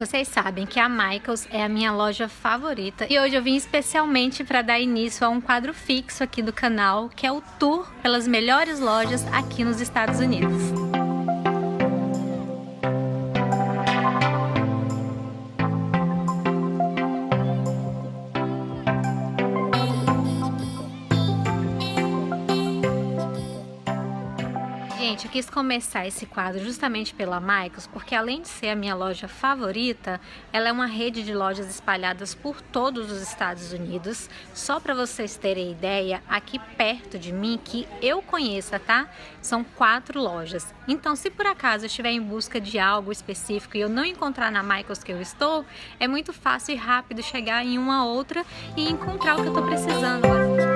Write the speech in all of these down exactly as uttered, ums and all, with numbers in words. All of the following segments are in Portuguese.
Vocês sabem que a Michaels é a minha loja favorita e hoje eu vim especialmente para dar início a um quadro fixo aqui do canal, que é o tour pelas melhores lojas aqui nos Estados Unidos. Gente, eu quis começar esse quadro justamente pela Michaels, porque além de ser a minha loja favorita, ela é uma rede de lojas espalhadas por todos os Estados Unidos. Só para vocês terem ideia, aqui perto de mim, que eu conheça, tá? São quatro lojas. Então, se por acaso eu estiver em busca de algo específico e eu não encontrar na Michaels que eu estou, é muito fácil e rápido chegar em uma outra e encontrar o que eu tô precisando.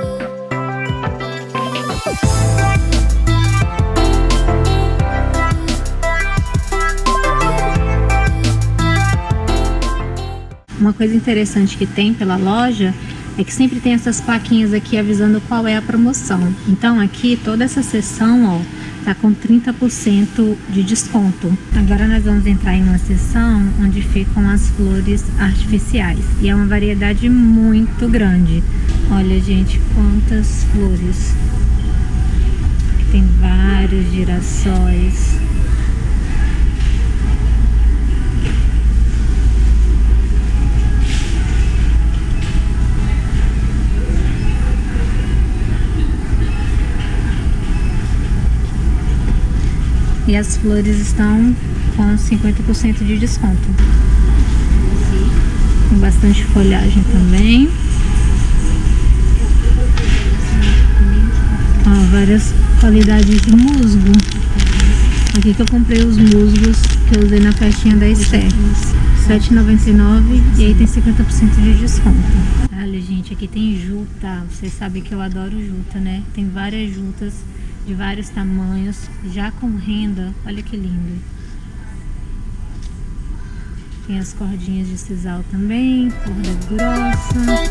Uma coisa interessante que tem pela loja é que sempre tem essas plaquinhas aqui avisando qual é a promoção. Então aqui toda essa seção, ó, tá com trinta por cento de desconto. Agora nós vamos entrar em uma seção onde ficam as flores artificiais. E é uma variedade muito grande. Olha, gente, quantas flores. Tem vários girassóis. E as flores estão com cinquenta por cento de desconto. Tem bastante folhagem também. Ó, várias qualidades de musgo. Aqui que eu comprei os musgos que eu usei na festinha da Esther. sete reais e noventa e nove centavos e aí tem cinquenta por cento de desconto. Olha, gente, aqui tem juta. Vocês sabem que eu adoro juta, né? Tem várias jutas de vários tamanhos, já com renda. Olha que lindo. Tem as cordinhas de sisal também, corda grossa.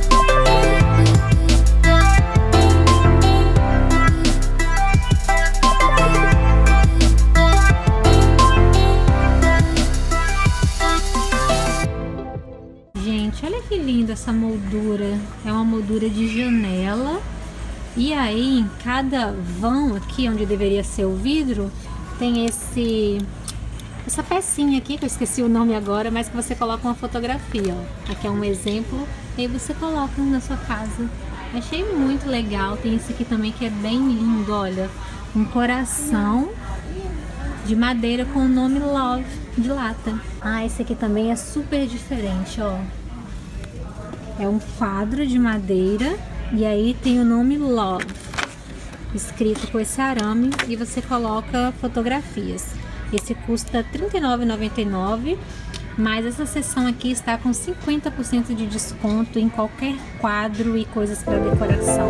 Gente, olha que linda essa moldura. É uma moldura de janela. E aí, em cada vão aqui, onde deveria ser o vidro, tem esse essa pecinha aqui, que eu esqueci o nome agora, mas que você coloca uma fotografia, ó. Aqui é um exemplo, e aí você coloca na sua casa. Achei muito legal. Tem esse aqui também que é bem lindo, olha. Um coração de madeira com o nome Love de lata. Ah, esse aqui também é super diferente, ó. É um quadro de madeira. E aí tem o nome Love escrito com esse arame e você coloca fotografias. Esse custa trinta e nove reais e noventa e nove centavos, mas essa seção aqui está com cinquenta por cento de desconto em qualquer quadro e coisas para decoração.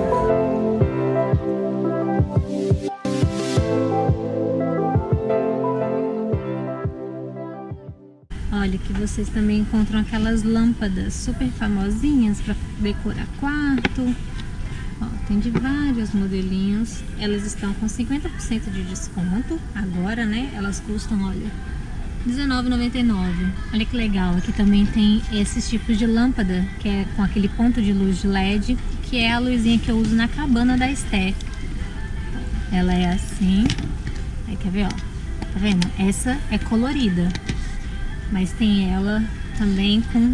Olha que vocês também encontram aquelas lâmpadas super famosinhas para decorar quarto. Ó, tem de vários modelinhos. Elas estão com cinquenta por cento de desconto agora, né? Elas custam, olha, dezenove reais e noventa e nove centavos. Olha que legal. Aqui também tem esses tipos de lâmpada, que é com aquele ponto de luz de L E D, que é a luzinha que eu uso na cabana da Esther. Ela é assim. Aí, quer ver, ó? Tá vendo? Essa é colorida. Mas tem ela também com...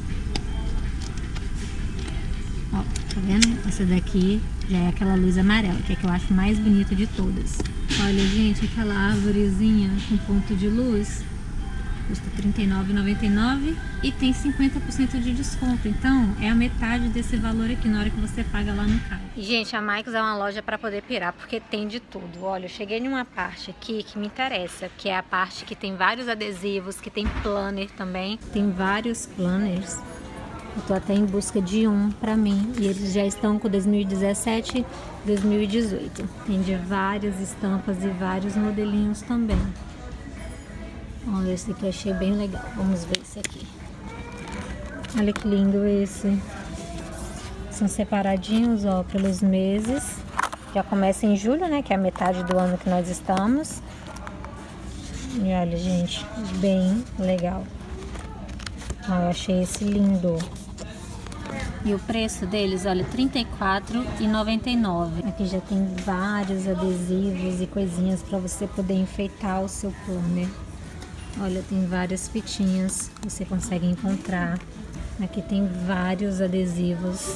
Ó, tá vendo? Essa daqui já é aquela luz amarela, que é a que eu acho mais bonita de todas. Olha, gente, aquela árvorezinha com ponto de luz custa trinta e nove reais e noventa e nove centavos e tem cinquenta por cento de desconto. Então, é a metade desse valor aqui na hora que você paga lá no caixa. Gente, a Michaels é uma loja para poder pirar, porque tem de tudo. Olha, eu cheguei numa parte aqui que me interessa, que é a parte que tem vários adesivos, que tem planner também. Tem vários planners. Eu tô até em busca de um pra mim. E eles já estão com dois mil e dezessete, dois mil e dezoito. Tem de várias estampas e vários modelinhos também. Olha, esse aqui eu achei bem legal. Vamos ver esse aqui. Olha que lindo esse. São separadinhos, ó, pelos meses. Já começa em julho, né? Que é a metade do ano que nós estamos. E olha, gente, bem legal. Ah, eu achei esse lindo. E o preço deles, olha, trinta e quatro reais e noventa e nove centavos. Aqui já tem vários adesivos e coisinhas para você poder enfeitar o seu planner. Olha, tem várias fitinhas que você consegue encontrar. Aqui tem vários adesivos.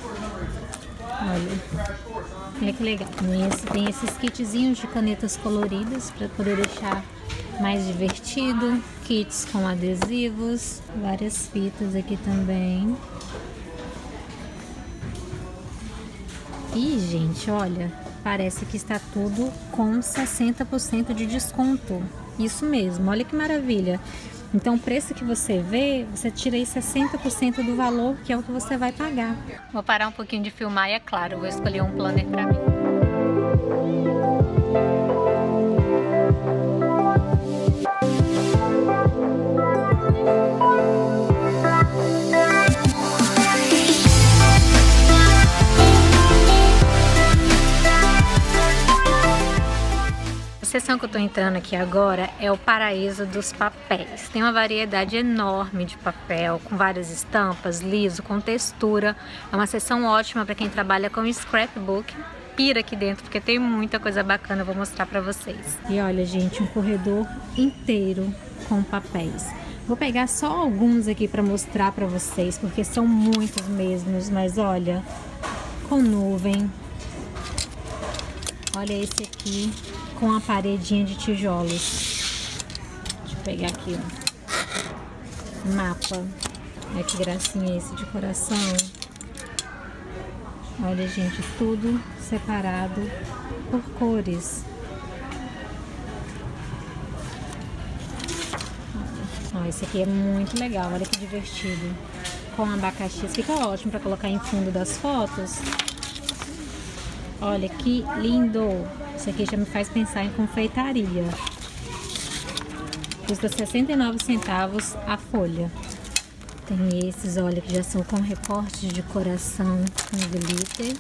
Olha, olha que legal. Tem, esse, tem esses kitzinhos de canetas coloridas para poder deixar mais divertido. Kits com adesivos, várias fitas aqui também. E, gente, olha, parece que está tudo com sessenta por cento de desconto. Isso mesmo, olha que maravilha. Então, o preço que você vê, você tira aí sessenta por cento do valor, que é o que você vai pagar. Vou parar um pouquinho de filmar e, é claro, vou escolher um planner para mim. A seção que eu tô entrando aqui agora é o paraíso dos papéis. Tem uma variedade enorme de papel, com várias estampas, liso, com textura. É uma seção ótima para quem trabalha com scrapbook. Pira aqui dentro, porque tem muita coisa bacana, eu vou mostrar pra vocês. E olha, gente, um corredor inteiro com papéis. Vou pegar só alguns aqui pra mostrar pra vocês, porque são muitos mesmos, mas olha, com nuvem. Olha esse aqui, com a paredinha de tijolos. Deixa eu pegar aqui, ó. Mapa. Olha que gracinha esse de coração. Olha, gente, tudo separado por cores. Olha, ó, esse aqui é muito legal, olha que divertido. Com abacaxi, fica ótimo para colocar em fundo das fotos. Olha que lindo! Isso aqui já me faz pensar em confeitaria. Custa sessenta e nove centavos a folha. Tem esses, olha, que já são com recortes de coração com glitter.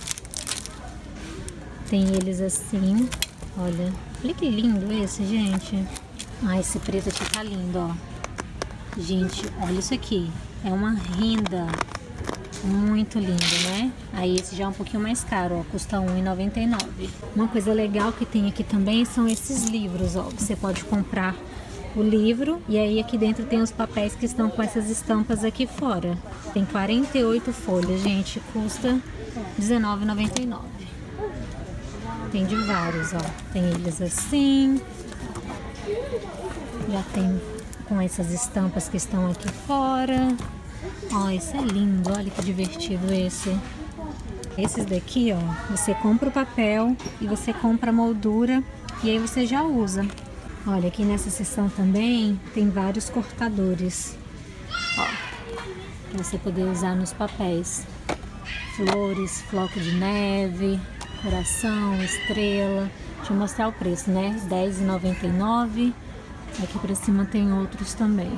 Tem eles assim, olha. Olha que lindo esse, gente. Ah, esse preto aqui tá lindo, ó. Gente, olha isso aqui. É uma renda. Muito lindo, né? Aí esse já é um pouquinho mais caro, ó, custa um real e noventa e nove centavos. Uma coisa legal que tem aqui também são esses livros, ó. Você pode comprar o livro e aí aqui dentro tem os papéis que estão com essas estampas aqui fora. Tem quarenta e oito folhas, gente, custa dezenove reais e noventa e nove centavos. Tem de vários, ó. Tem eles assim. Já tem com essas estampas que estão aqui fora. Ó, esse é lindo, olha que divertido esse. Esses daqui, ó, você compra o papel e você compra a moldura e aí você já usa. Olha, aqui nessa seção também tem vários cortadores, ó, pra você poder usar nos papéis. Flores, floco de neve, coração, estrela. Deixa eu mostrar o preço, né? dez reais e noventa e nove centavos. Aqui pra cima tem outros também.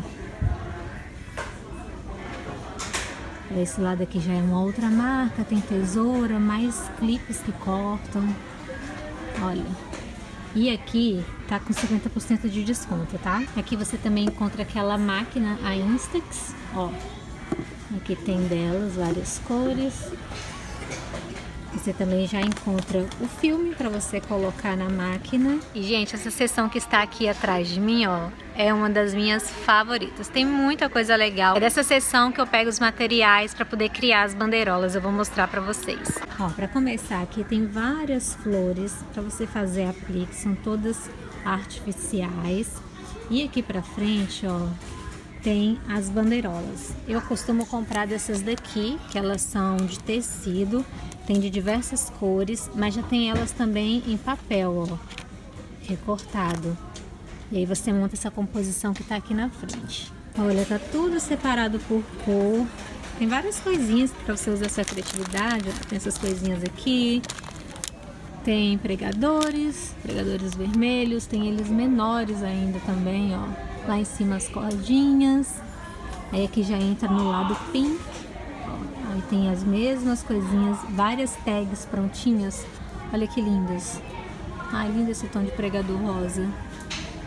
Esse lado aqui já é uma outra marca, tem tesoura, mais clipes que cortam. Olha. E aqui tá com cinquenta por cento de desconto, tá? Aqui você também encontra aquela máquina, a Instax, ó. Aqui tem delas, várias cores. Você também já encontra o filme para você colocar na máquina. E, gente, essa seção que está aqui atrás de mim, ó, é uma das minhas favoritas. Tem muita coisa legal. É dessa seção que eu pego os materiais para poder criar as bandeirolas. Eu vou mostrar para vocês. Ó, para começar, aqui tem várias flores para você fazer aplique. São todas artificiais. E aqui para frente, ó, tem as bandeirolas. Eu costumo comprar dessas daqui, que elas são de tecido. Tem de diversas cores, mas já tem elas também em papel, ó, recortado. E aí você monta essa composição que tá aqui na frente. Olha, tá tudo separado por cor. Tem várias coisinhas para você usar sua criatividade. Tem essas coisinhas aqui. Tem pregadores, pregadores vermelhos. Tem eles menores ainda também, ó. Lá em cima as cordinhas. Aí aqui já entra no lado pink. Aí tem as mesmas coisinhas, várias tags prontinhas. Olha que lindas. Ai, lindo esse tom de pregador rosa.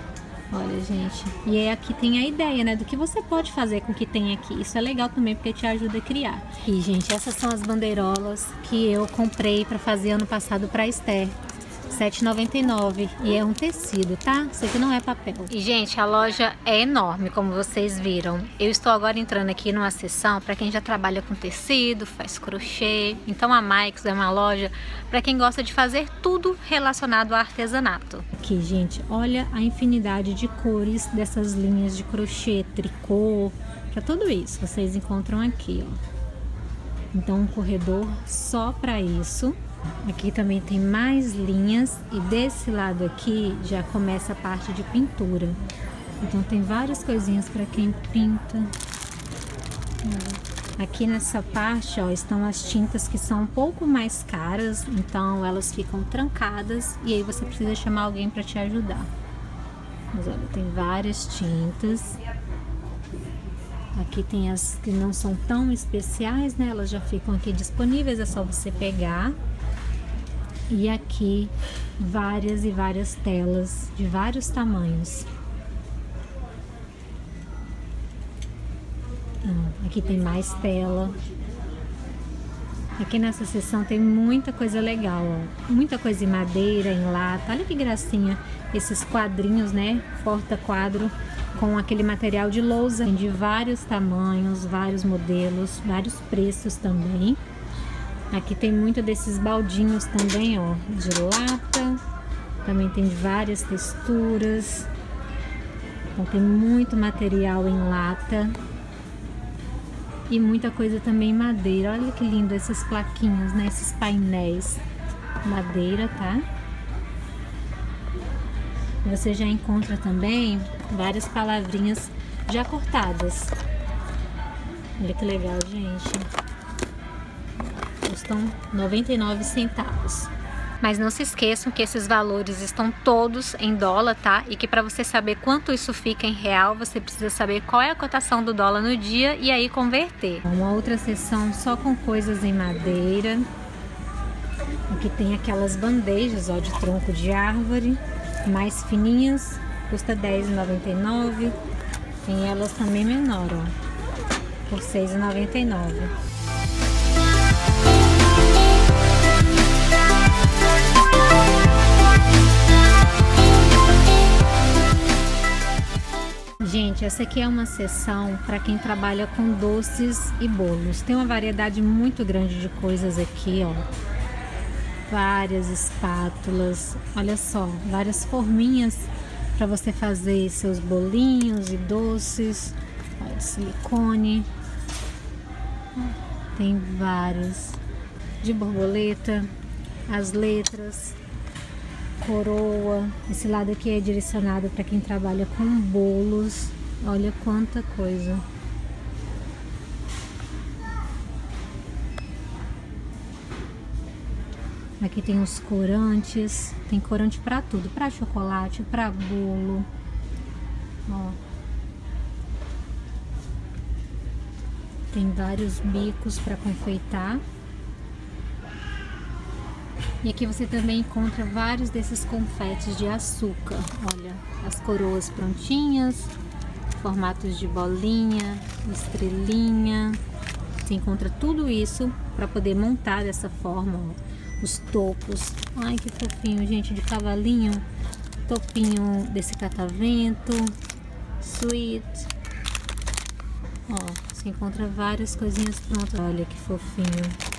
Olha, gente, e é aqui tem a ideia, né, do que você pode fazer com o que tem aqui. Isso é legal também porque te ajuda a criar. E, gente, essas são as bandeirolas que eu comprei para fazer ano passado para Esther. sete reais e noventa e nove centavos e é um tecido, tá? Isso aqui não é papel. E, gente, a loja é enorme, como vocês viram. Eu estou agora entrando aqui numa seção para quem já trabalha com tecido, faz crochê. Então a Maix é uma loja para quem gosta de fazer tudo relacionado ao artesanato. Aqui, gente, olha a infinidade de cores dessas linhas de crochê, tricô, para tudo isso vocês encontram aqui, ó. Então um corredor só para isso. Aqui também tem mais linhas e desse lado aqui já começa a parte de pintura. Então tem várias coisinhas para quem pinta. Aqui nessa parte, ó, estão as tintas que são um pouco mais caras, então elas ficam trancadas e aí você precisa chamar alguém para te ajudar. Mas olha, tem várias tintas. Aqui tem as que não são tão especiais, né? Elas já ficam aqui disponíveis, é só você pegar. E aqui várias e várias telas de vários tamanhos. Aqui tem mais tela. Aqui nessa seção tem muita coisa legal, ó. Muita coisa em madeira, em lata. Olha que gracinha esses quadrinhos, né? Porta-quadro com aquele material de lousa de vários tamanhos, vários modelos, vários preços também. Aqui tem muito desses baldinhos também, ó, de lata. Também tem de várias texturas. Então tem muito material em lata. E muita coisa também em madeira. Olha que lindo esses plaquinhos, né? Esses painéis. Madeira, tá? Você já encontra também várias palavrinhas já cortadas. Olha que legal, gente. Custam noventa e nove centavos. Mas não se esqueçam que esses valores estão todos em dólar, tá? E que para você saber quanto isso fica em real, você precisa saber qual é a cotação do dólar no dia e aí converter. Uma outra seção só com coisas em madeira. Aqui tem aquelas bandejas, ó, de tronco de árvore, mais fininhas, custa dez reais e noventa e nove centavos. Tem elas também menor, ó, por seis reais e noventa e nove centavos. Gente, essa aqui é uma seção para quem trabalha com doces e bolos. Tem uma variedade muito grande de coisas aqui, ó. Várias espátulas, olha só, várias forminhas para você fazer seus bolinhos e doces. Olha, silicone. Tem vários de borboleta, as letras, coroa. Esse lado aqui é direcionado para quem trabalha com bolos. Olha quanta coisa. Aqui tem os corantes. Tem corante para tudo, para chocolate, para bolo. Ó. Tem vários bicos para confeitar. E aqui você também encontra vários desses confetes de açúcar. Olha, as coroas prontinhas, formatos de bolinha, estrelinha. Você encontra tudo isso para poder montar dessa forma, ó. Os topos. Ai, que fofinho, gente, de cavalinho. Topinho desse catavento. Sweet. Ó, você encontra várias coisinhas prontas. Olha que fofinho.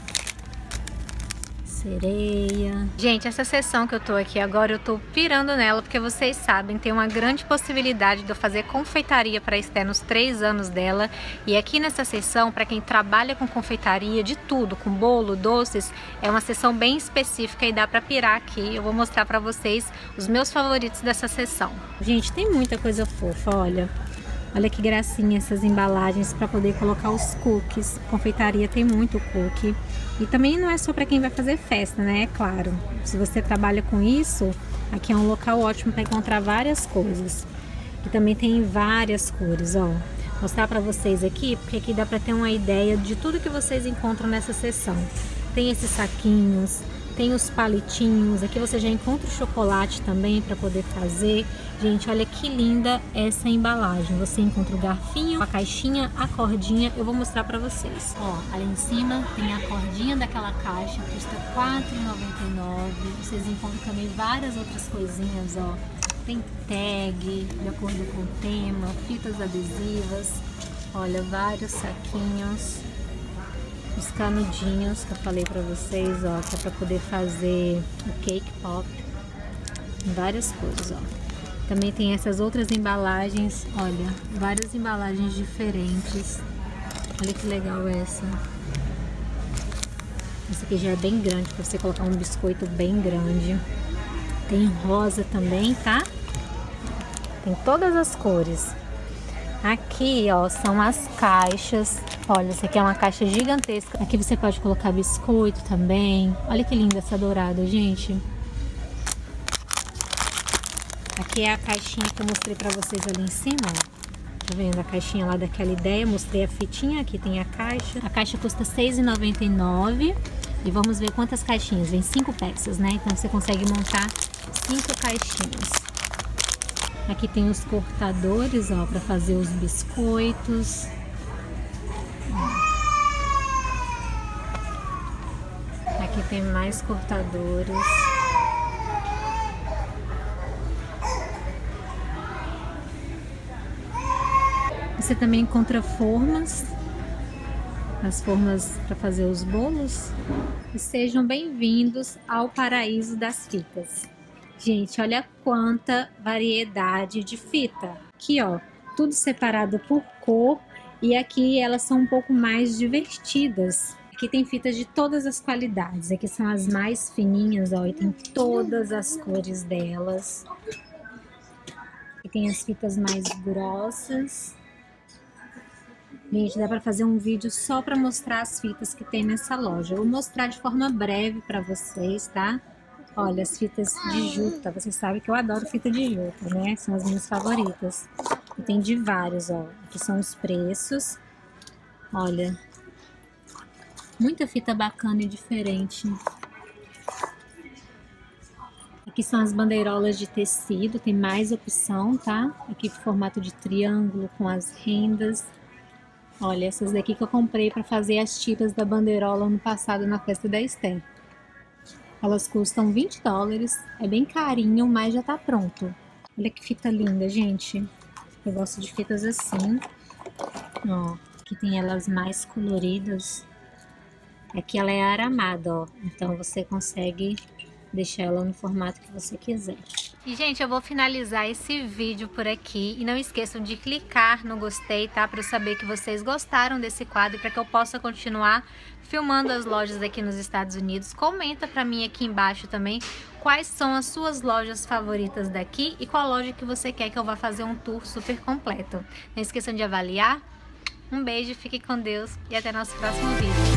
Sereia. Gente, essa seção que eu tô aqui agora, eu tô pirando nela, porque vocês sabem, tem uma grande possibilidade de eu fazer confeitaria para Esther nos três anos dela. E aqui nessa seção, para quem trabalha com confeitaria de tudo, com bolo, doces, é uma seção bem específica e dá para pirar aqui. Eu vou mostrar para vocês os meus favoritos dessa seção. Gente, tem muita coisa fofa, olha. Olha que gracinha essas embalagens para poder colocar os cookies. Confeitaria tem muito cookie. E também não é só para quem vai fazer festa, né? É claro. Se você trabalha com isso, aqui é um local ótimo para encontrar várias coisas. E também tem várias cores, ó. Vou mostrar para vocês aqui, porque aqui dá para ter uma ideia de tudo que vocês encontram nessa seção. Tem esses saquinhos, Tem os palitinhos, aqui você já encontra o chocolate também para poder fazer. Gente, olha que linda essa embalagem. Você encontra o garfinho, a caixinha, a cordinha. Eu vou mostrar para vocês. Ó, ali em cima tem a cordinha daquela caixa, custa quatro reais e noventa e nove centavos. Vocês encontram também várias outras coisinhas, ó. Tem tag, de acordo com o tema, fitas adesivas. Olha, vários saquinhos. Os canudinhos que eu falei pra vocês, ó, que é pra poder fazer o cake pop. Várias coisas, ó. Também tem essas outras embalagens, olha, várias embalagens diferentes. Olha que legal essa. Essa aqui já é bem grande, pra você colocar um biscoito bem grande. Tem rosa também, tá? Tem todas as cores. Aqui, ó, são as caixas. Olha, essa aqui é uma caixa gigantesca. Aqui você pode colocar biscoito também. Olha que linda essa dourada, gente. Aqui é a caixinha que eu mostrei pra vocês ali em cima, ó. Tá vendo? A caixinha lá daquela ideia. Mostrei a fitinha. Aqui tem a caixa. A caixa custa seis reais e noventa e nove centavos. E vamos ver quantas caixinhas. Vem cinco peças, né? Então você consegue montar cinco caixinhas. Aqui tem os cortadores, ó, para fazer os biscoitos. Aqui tem mais cortadores. Você também encontra formas, as formas para fazer os bolos. E sejam bem-vindos ao paraíso das fitas. Gente, olha quanta variedade de fita. Aqui, ó, tudo separado por cor. E aqui elas são um pouco mais divertidas. Aqui tem fitas de todas as qualidades. Aqui são as mais fininhas, ó, e tem todas as cores delas. Aqui tem as fitas mais grossas. Gente, dá pra fazer um vídeo só pra mostrar as fitas que tem nessa loja. Eu vou mostrar de forma breve pra vocês, tá? Olha, as fitas de juta, vocês sabem que eu adoro fita de juta, né? São as minhas favoritas. E tem de vários, ó. Aqui são os preços. Olha, muita fita bacana e diferente. Aqui são as bandeirolas de tecido, tem mais opção, tá? Aqui formato de triângulo com as rendas. Olha, essas daqui que eu comprei para fazer as tiras da bandeirola ano passado na festa da Esther. Elas custam vinte dólares, é bem carinho, mas já tá pronto. Olha que fita linda, gente. Eu gosto de fitas assim. Ó, aqui tem elas mais coloridas. Aqui ela é aramada, ó. Então você consegue deixar ela no formato que você quiser. E, gente, eu vou finalizar esse vídeo por aqui. E não esqueçam de clicar no gostei, tá? Para eu saber que vocês gostaram desse quadro, para que eu possa continuar filmando as lojas aqui nos Estados Unidos. Comenta pra mim aqui embaixo também quais são as suas lojas favoritas daqui e qual loja que você quer que eu vá fazer um tour super completo. Não esqueçam de avaliar. Um beijo, fique com Deus e até nosso próximo vídeo.